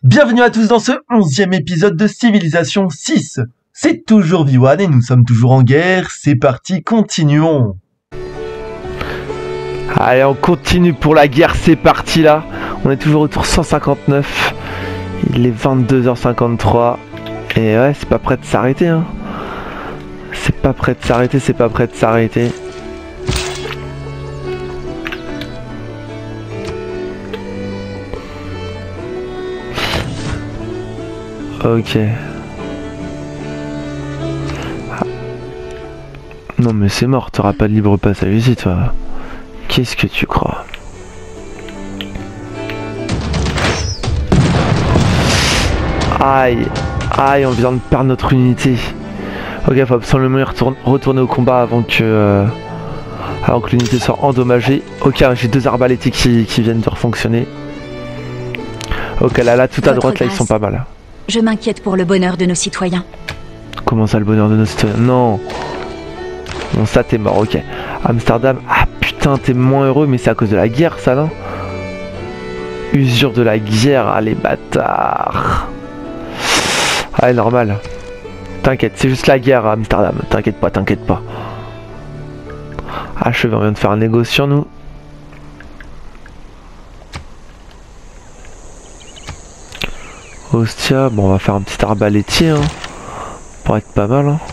Bienvenue à tous dans ce 11e épisode de Civilisation 6. C'est toujours V1 et nous sommes toujours en guerre. C'est parti, continuons. Allez, on continue pour la guerre, c'est parti là. On est toujours au tour 159. Il est 22h53. Et ouais, c'est pas prêt de s'arrêter, hein. C'est pas prêt de s'arrêter, c'est pas prêt de s'arrêter. Ok. Ah. Non mais c'est mort, t'auras pas de libre passage ici toi. Qu'est-ce que tu crois? Aïe. Aïe, on vient de perdre notre unité. Ok, faut absolument y retourner au combat avant que l'unité soit endommagée. Ok, j'ai deux arbalétiques qui viennent de refonctionner. Ok, là, tout à droite, là, ils sont pas mal. Je m'inquiète pour le bonheur de nos citoyens. Comment ça, le bonheur de nos citoyens? Non. Bon, ça, t'es mort, ok. Amsterdam, ah putain, t'es moins heureux, mais c'est à cause de la guerre, ça, non? Usure de la guerre, ah les bâtards. Ah, normal. T'inquiète, c'est juste la guerre à Amsterdam. T'inquiète pas, t'inquiète pas. Achevé, on vient de faire un négociant, nous. Ostia, bon, on va faire un petit arbalétier, hein. Pour être pas mal, hein.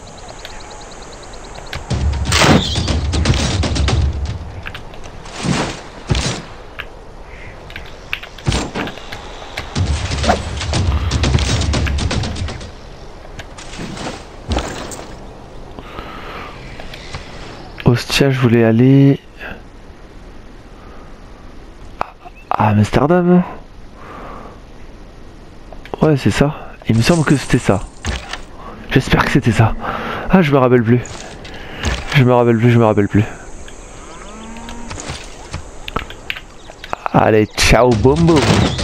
Ostia, je voulais aller à Amsterdam. Ouais, c'est ça. Il me semble que c'était ça. J'espère que c'était ça. Ah, je me rappelle plus. Je me rappelle plus. Allez, ciao, boum boum.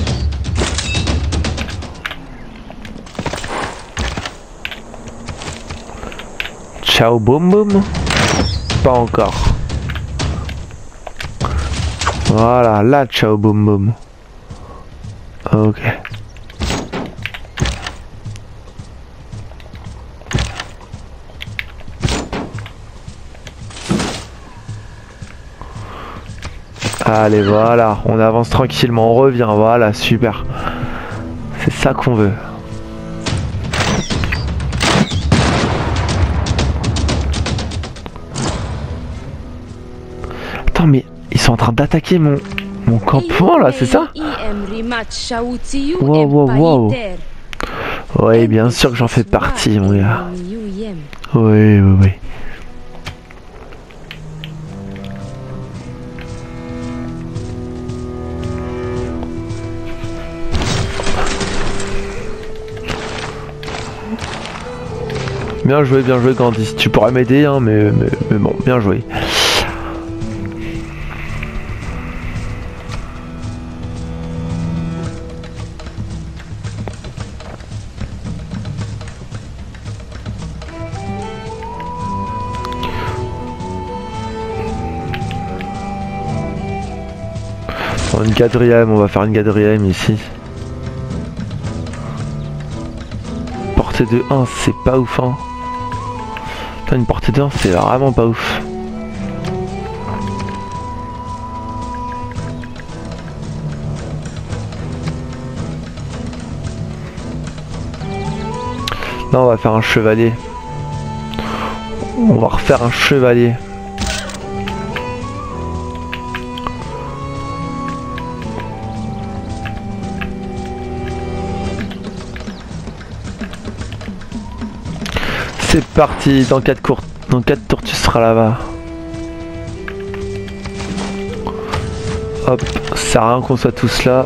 Ciao, boum boum. Pas encore. Voilà, là, ciao, boum boum. Ok. Allez, voilà, on avance tranquillement, on revient, voilà, super. C'est ça qu'on veut. Attends, mais ils sont en train d'attaquer mon campement là, c'est ça? Wow. Ouais, bien sûr que j'en fais partie, mon gars. Oui. Bien joué, Gandhi. Tu pourrais m'aider, hein, mais bon, bien joué. Une quatrième, on va faire une quatrième ici. Portée de 1, c'est pas ouf, hein. Putain, une portée de 1, c'est vraiment pas ouf. Non, on va faire un chevalier. On va refaire un chevalier. C'est parti, dans 4 tours tu seras là-bas. Hop, ça sert à rien qu'on soit tous là.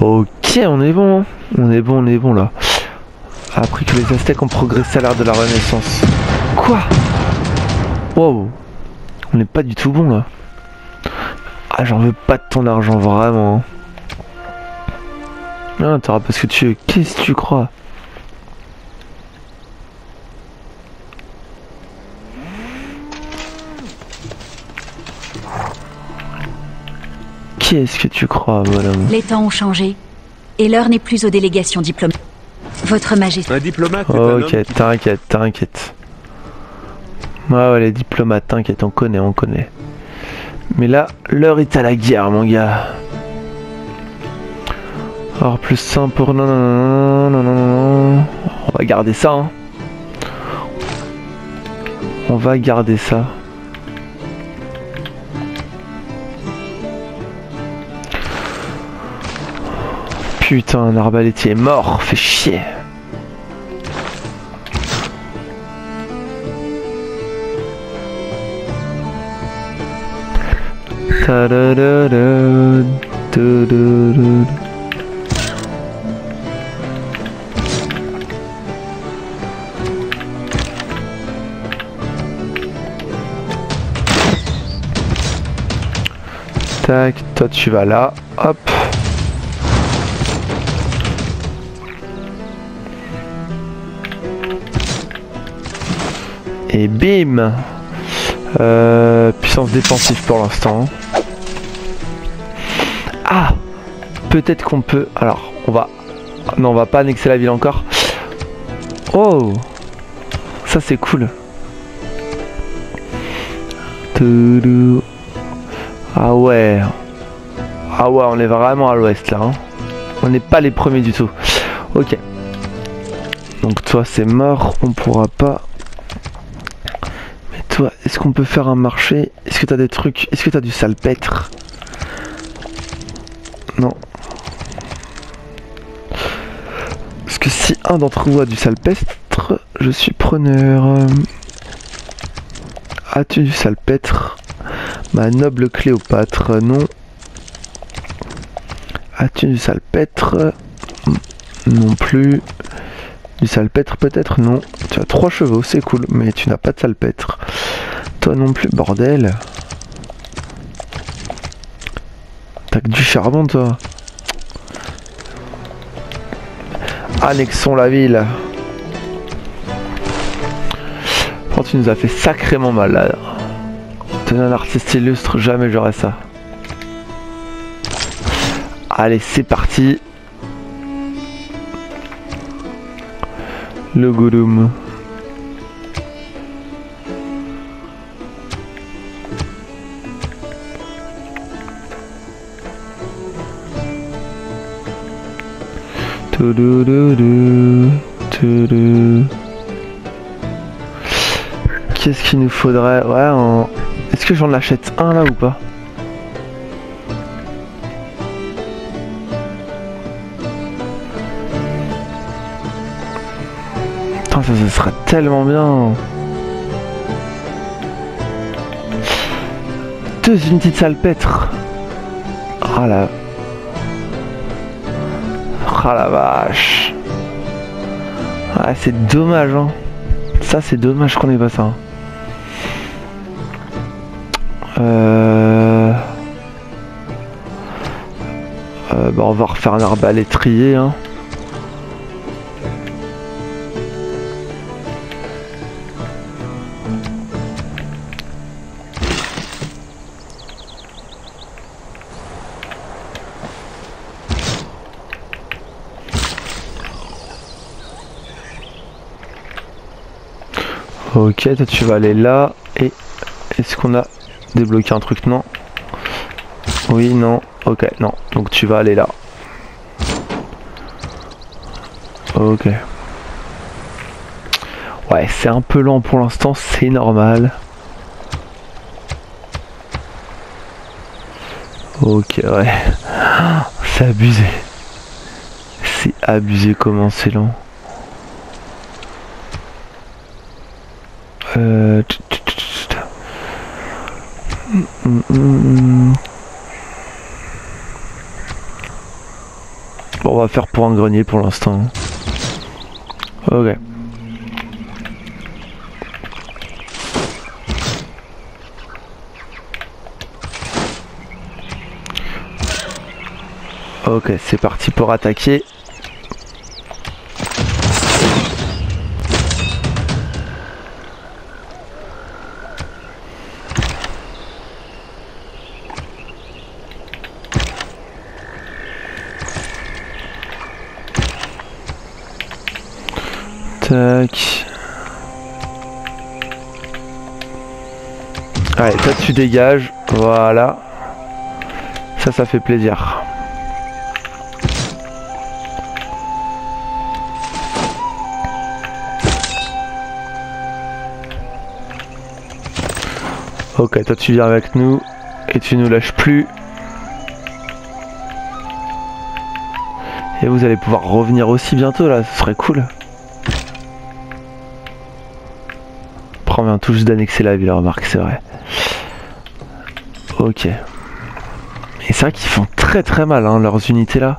Ok, on est bon, hein. On est bon là. Après que les Aztèques ont progressé à l'ère de la Renaissance. Quoi? Wow. On n'est pas du tout bon là. Ah, j'en veux pas de ton argent, vraiment. Ah, t'auras pas ce que tu veux. Qu'est-ce que tu crois? Qu'est-ce que tu crois, madame? Les temps ont changé, et l'heure n'est plus aux délégations diplomatiques. Votre Majesté... Un diplomate est un homme Ok, qui... t'inquiète. Ouais, les diplomates, t'inquiète, on connaît. Mais là, l'heure est à la guerre, mon gars. Alors, plus 100 pour... Non. On va garder ça, hein. On va garder ça. Putain, un arbalétier est mort, fait chier. Tac, toi tu vas là, hop. Et bim. Puissance défensive pour l'instant. Ah, peut-être qu'on peut... Alors, on va... Non, on va pas annexer la ville encore. Oh, ça c'est cool. Ah ouais. Ah ouais, on est vraiment à l'ouest là. Hein. On n'est pas les premiers du tout. Ok. Donc toi c'est mort, on pourra pas... Mais toi, est-ce qu'on peut faire un marché? Est-ce que t'as des trucs? Est-ce que t'as du salpêtre? Non. Parce que si un d'entre vous a du salpêtre, je suis preneur. As-tu du salpêtre? Ma noble Cléopâtre, non. As-tu du salpêtre? Non plus. Du salpêtre peut-être? Non. Tu as 3 chevaux, c'est cool, mais tu n'as pas de salpêtre. Toi non plus, bordel. T'as que du charbon, toi. Annexons la ville. Oh, tu nous as fait sacrément mal là. T'es un artiste illustre, jamais j'aurais ça. Allez, c'est parti. Le Gollum. Qu'est-ce qu'il nous faudrait? Ouais, est-ce que j'en achète un là ou pas? Putain, ça serait tellement bien. 2 unités de salpêtre. Ah la... Ah la vache. Ah, c'est dommage, hein. Ça, c'est dommage qu'on ait pas ça. Bah, on va refaire un arbalétrier, hein. Ok, toi tu vas aller là. Et est-ce qu'on a débloqué un truc? Non. Oui, non. Ok, non. Donc tu vas aller là. Ok. Ouais, c'est un peu lent pour l'instant, c'est normal. Ok, ouais. C'est abusé. C'est abusé comment c'est lent. va faire pour un grenier pour l'instant. Ok. Ok, c'est parti pour attaquer. Tac. Allez, toi tu dégages. Voilà. Ça fait plaisir. Ok, toi tu viens avec nous et tu nous lâches plus. Et vous allez pouvoir revenir aussi bientôt là, ce serait cool. Après on vient tout juste d'annexer la ville, remarque, c'est vrai. Ok. Et c'est vrai qu'ils font très mal hein, leurs unités là.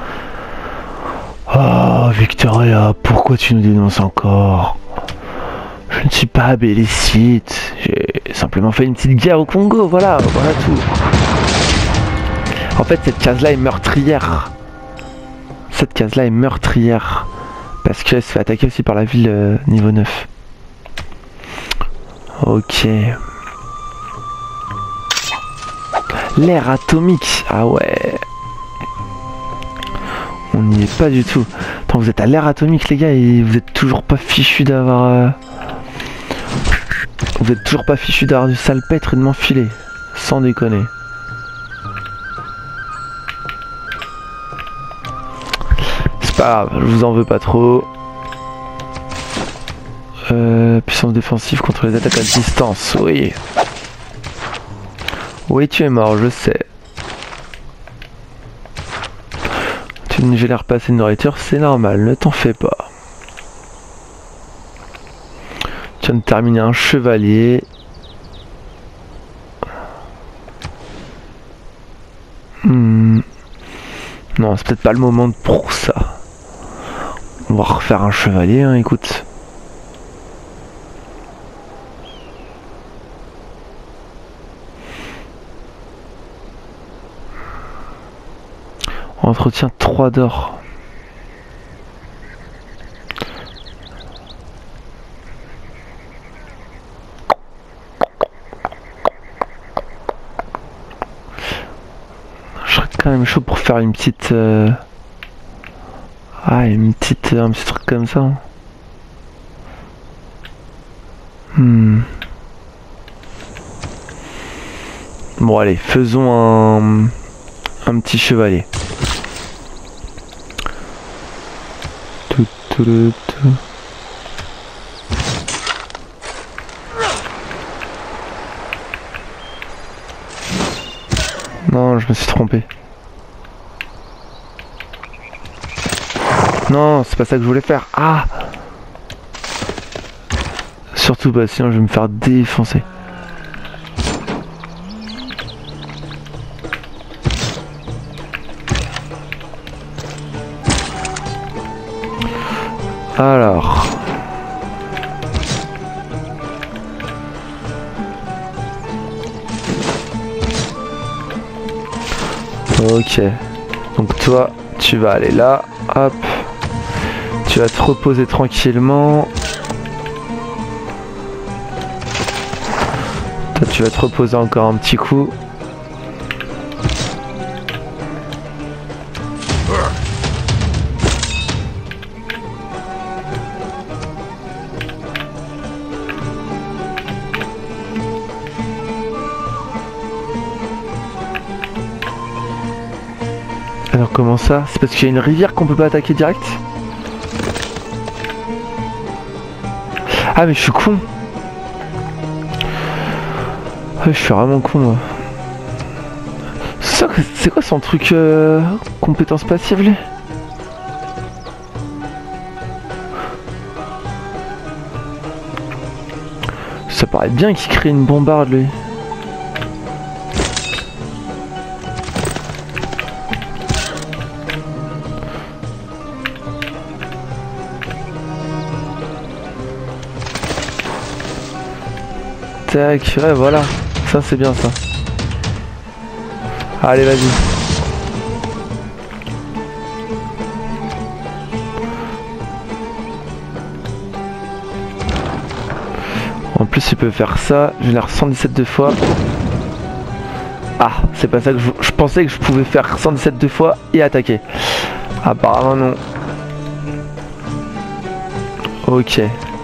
Oh Victoria, pourquoi tu nous dénonces encore? Je ne suis pas bellicite, j'ai simplement fait une petite guerre au Congo, voilà tout. En fait cette case là est meurtrière. Cette case là est meurtrière. Parce qu'elle se fait attaquer aussi par la ville niveau 9. Ok. L'ère atomique, ah ouais. On n'y est pas du tout. Attends, vous êtes à l'ère atomique les gars et vous êtes toujours pas fichu d'avoir... Vous êtes toujours pas fichu d'avoir du salpêtre et de m'enfiler. Sans déconner. C'est pas grave, je vous en veux pas trop. Puissance défensive contre les attaques à distance, oui. Oui, tu es mort, je sais. Tu ne génères pas assez de nourriture, c'est normal, ne t'en fais pas. Tu viens de terminer un chevalier. Non, c'est peut-être pas le moment pour ça. On va refaire un chevalier, hein, écoute. Entretien 3 d'or. Je serais quand même chaud pour faire une petite... Ah, un petit truc comme ça. Bon allez, faisons un petit chevalier. Non, je me suis trompé. Non, c'est pas ça que je voulais faire. Ah! Surtout pas, sinon je vais me faire défoncer. Alors... Ok. Donc toi, tu vas aller là. Hop. Tu vas te reposer tranquillement. Toi, tu vas te reposer encore un petit coup. Alors comment ça? C'est parce qu'il y a une rivière qu'on peut pas attaquer direct? Ah mais je suis con. Ouais, je suis vraiment con moi. C'est quoi son truc compétence passive lui? Ça paraît bien qu'il crée une bombarde lui. Tac, ouais, voilà. Ça, c'est bien, ça. Allez, vas-y. En plus, il peut faire ça. Génère 117 deux fois. Ah, c'est pas ça que je pensais que je pouvais faire 117 deux fois et attaquer. Apparemment, non. Ok.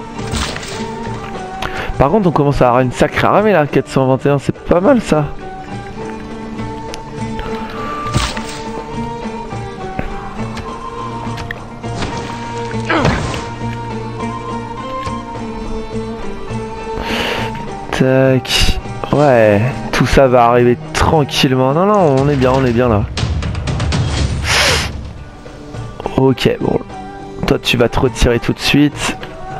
Par contre, on commence à avoir une sacrée armée là. 421, c'est pas mal ça. Tac. Ouais, tout ça va arriver tranquillement. Non, non, on est bien là. Ok, bon. Toi, tu vas te retirer tout de suite.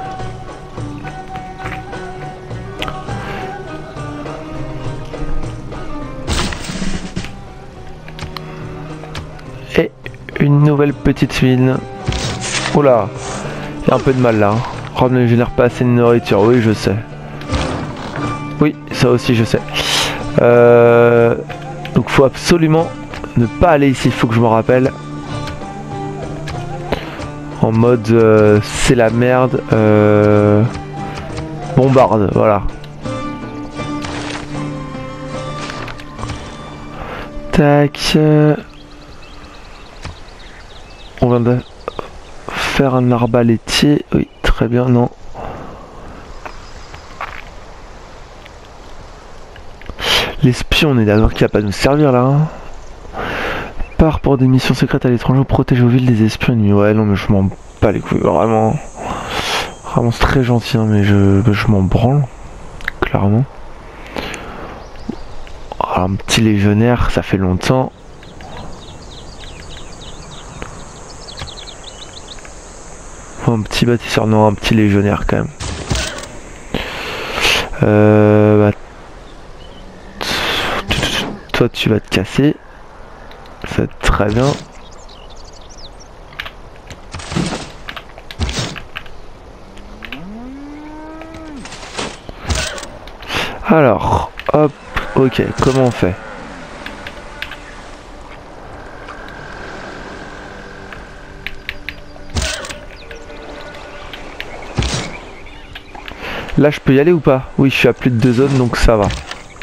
Et une nouvelle petite mine. Oula, il y a un peu de mal là. Rome ne génère pas assez de nourriture. Oui, je sais. Oui, ça aussi je sais. Donc faut absolument ne pas aller ici, il faut que je me rappelle. En mode c'est la merde. Bombarde, voilà. Tac. On vient de faire un arbalétier. Oui, très bien, non. L'espion, on est d'accord qu'il va pas nous servir là. Hein. Part pour des missions secrètes à l'étranger, protège vos villes des espions ennemis. Ouais, non, mais je m'en bats les couilles, vraiment. Vraiment, c'est très gentil, hein, mais je m'en branle. Clairement. Alors, un petit légionnaire, ça fait longtemps. Oh, un petit bâtisseur, non, un petit légionnaire quand même. Bah, toi tu vas te casser. Ça va être très bien. Alors, hop, ok, comment on fait? Là je peux y aller ou pas? Oui, je suis à plus de 2 zones donc ça va.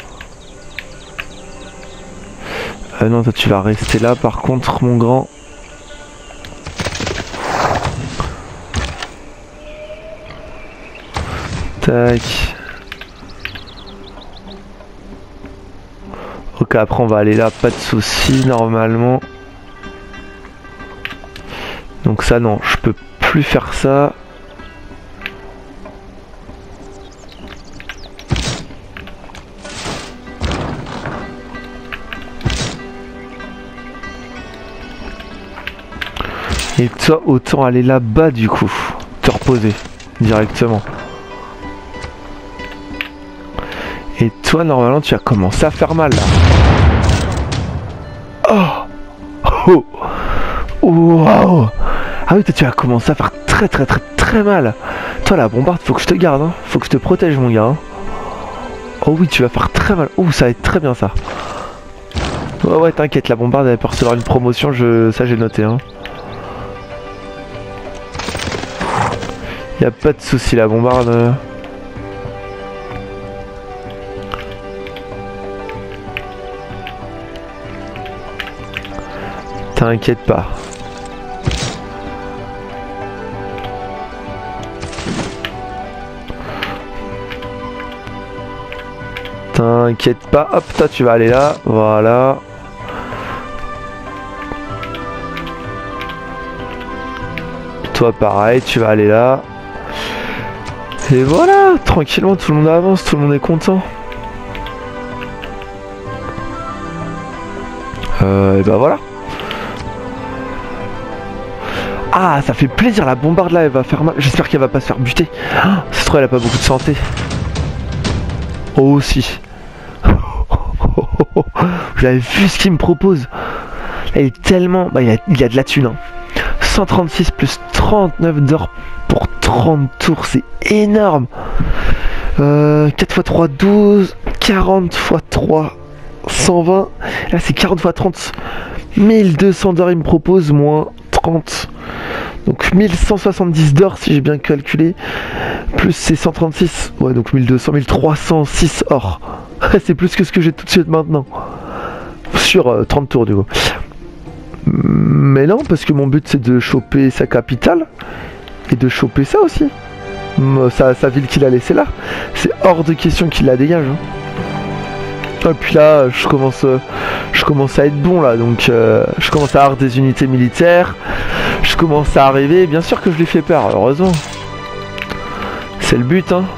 Non, toi tu vas rester là par contre, mon grand. Tac. Ok, après on va aller là, pas de soucis normalement. Donc ça non, je peux plus faire ça. Et toi, autant aller là-bas du coup, te reposer directement. Et toi, normalement, tu as commencé à faire mal là. Oh, oh, wow. Ah oui, toi, tu as commencé à faire très mal. Toi, la bombarde, faut que je te garde, hein. Faut que je te protège, mon gars. Hein. Oh oui, tu vas faire très mal. Oh, ça va être très bien ça. Ouais, ouais, t'inquiète, la bombarde, elle peut recevoir une promotion. Ça, j'ai noté, hein. Y a pas de souci, la bombarde. T'inquiète pas. T'inquiète pas. Hop, toi tu vas aller là. Voilà. Toi pareil, tu vas aller là. Et voilà, tranquillement, tout le monde avance, tout le monde est content. Et bah voilà. Ah, ça fait plaisir, la bombarde là, elle va faire mal. J'espère qu'elle va pas se faire buter. Ah, ça se trouve, elle a pas beaucoup de santé. Oh, si. Vous avez vu ce qu'il me propose? Elle est tellement... Bah, il y a de la thune, hein. 136 plus 39 d'or pour 30 tours, c'est énorme. 4 x 3, 12. 40 x 3, 120. Là, c'est 40 x 30. 1200 d'or, il me propose, moins 30. Donc 1170 d'or, si j'ai bien calculé. Plus c'est 136. Ouais, donc 1200, 1306 or. C'est plus que ce que j'ai tout de suite maintenant. Sur 30 tours, du coup. Mais non, parce que mon but, c'est de choper sa capitale. Et de choper ça aussi. Sa ville qu'il a laissée là. C'est hors de question qu'il la dégage. Hein. Et puis là, je commence à être bon là. Donc, je commence à avoir des unités militaires. Je commence à arriver. Bien sûr que je lui fais peur, heureusement. C'est le but, hein.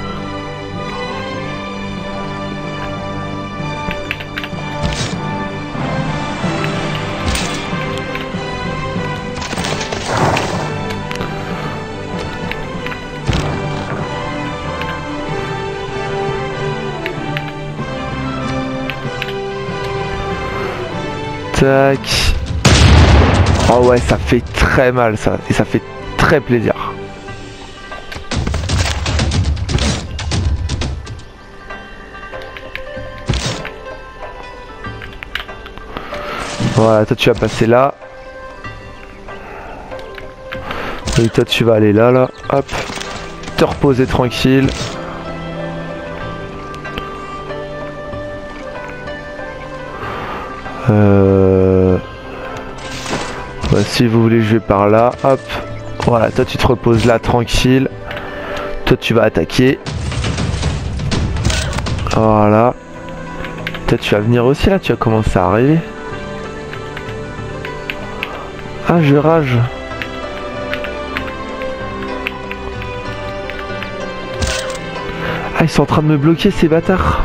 Tac. Oh ouais, ça fait très mal ça. Et ça fait très plaisir. Voilà, toi tu vas passer là. Et toi tu vas aller là, là. Hop. Te reposer tranquille. Bah, si vous voulez, je vais par là. Hop. Voilà, toi tu te reposes là tranquille. Toi tu vas attaquer. Voilà. Toi tu vas venir aussi là, tu vas commencer à arriver. Ah, je rage. Ah, ils sont en train de me bloquer ces bâtards.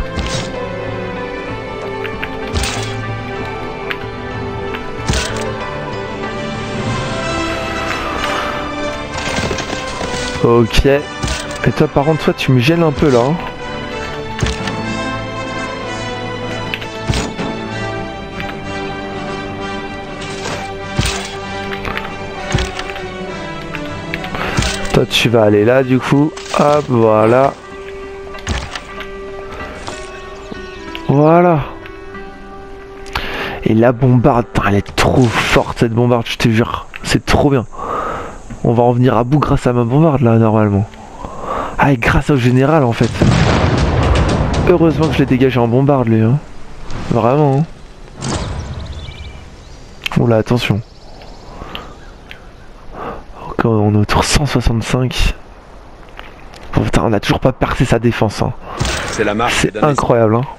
Ok. Et toi par contre, toi tu me gênes un peu là. Hein. Toi tu vas aller là du coup. Hop, voilà. Voilà. Et la bombarde, elle est trop forte cette bombarde, je te jure. C'est trop bien. On va en venir à bout grâce à ma bombarde là normalement. Ah, et grâce au général en fait. Heureusement que je l'ai dégagé en bombarde lui. Hein. Vraiment. Hein. Oula, attention. Encore on est autour 165. Oh, putain, on n'a toujours pas percé sa défense. Hein. C'est la marche. C'est incroyable. Hein.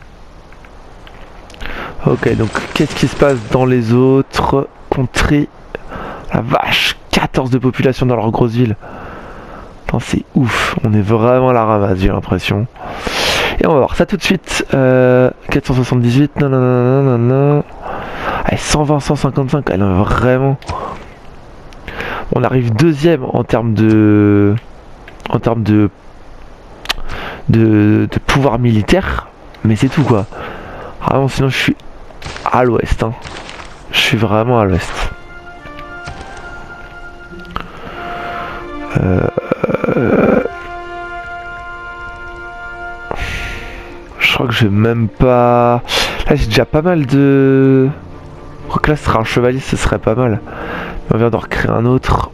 Ok, donc qu'est-ce qui se passe dans les autres contrées? La vache, 14 de population dans leur grosse ville. C'est ouf, on est vraiment à la ramasse, j'ai l'impression. Et on va voir ça tout de suite. 478, non, non, non, non, non. Allez, 120, 155, elle est vraiment. On arrive deuxième en termes de. En termes de pouvoir militaire. Mais c'est tout quoi. Vraiment, sinon je suis à l'ouest. Hein. Je suis vraiment à l'ouest. Je crois que je vais même pas... Là j'ai déjà pas mal de... Je crois que là ce serait un chevalier, ce serait pas mal. On vient d'en recréer un autre.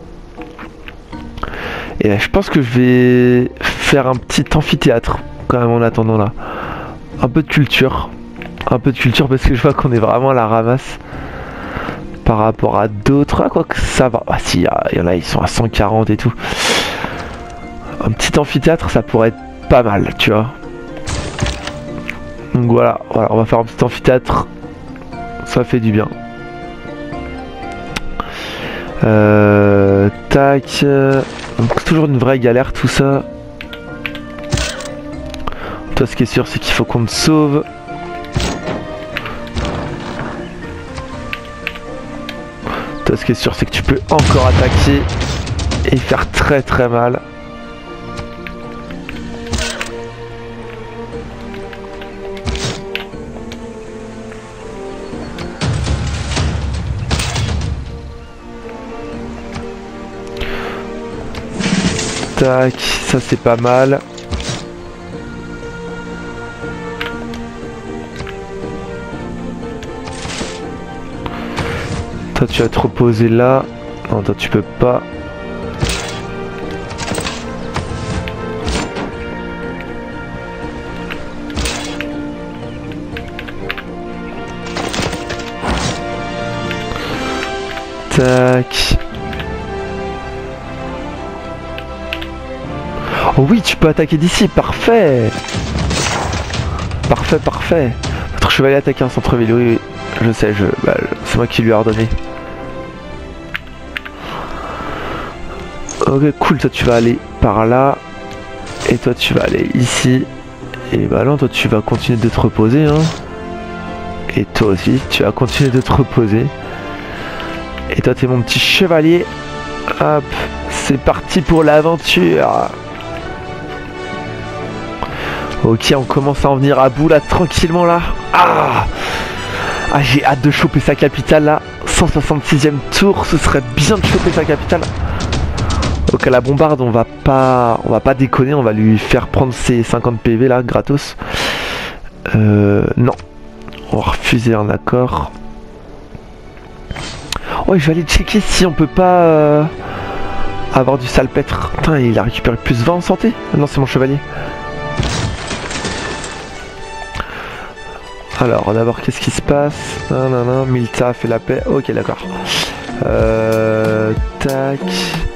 Et là je pense que je vais faire un petit amphithéâtre quand même en attendant là. Un peu de culture. Un peu de culture parce que je vois qu'on est vraiment à la ramasse. Par rapport à d'autres, ah, quoi que ça va. Ah si, il y en a, ils sont à 140 et tout. Un petit amphithéâtre, ça pourrait être pas mal, tu vois. Donc voilà, on va faire un petit amphithéâtre. Ça fait du bien. Tac. Donc toujours une vraie galère tout ça. Toi, ce qui est sûr, c'est qu'il faut qu'on te sauve. Toi, ce qui est sûr, c'est que tu peux encore attaquer et faire très très mal. Tac, ça c'est pas mal. Toi tu vas te reposer là. Non, toi tu peux pas. Tac. Oh oui, tu peux attaquer d'ici, parfait. Parfait, parfait. Votre chevalier attaque un centre-ville, oui, oui. Je sais, c'est moi qui lui ai ordonné. Ok, cool, toi tu vas aller par là. Et toi tu vas aller ici. Et bah non, toi tu vas continuer de te reposer, hein. Et toi aussi, tu vas continuer de te reposer. Et toi t'es mon petit chevalier. Hop, c'est parti pour l'aventure. Ok, on commence à en venir à bout là, tranquillement là. Ah, j'ai hâte de choper sa capitale là. 166e tour, ce serait bien de choper sa capitale. Donc à la bombarde, on va pas déconner, on va lui faire prendre ses 50 PV là, gratos. Non, on va refuser un accord. Ouais, je vais aller checker si on peut pas avoir du salpêtre. Putain, il a récupéré plus 20 en santé. Non, c'est mon chevalier. Alors, d'abord, qu'est-ce qui se passe? Non, Milta a fait la paix. Ok, d'accord. Tac.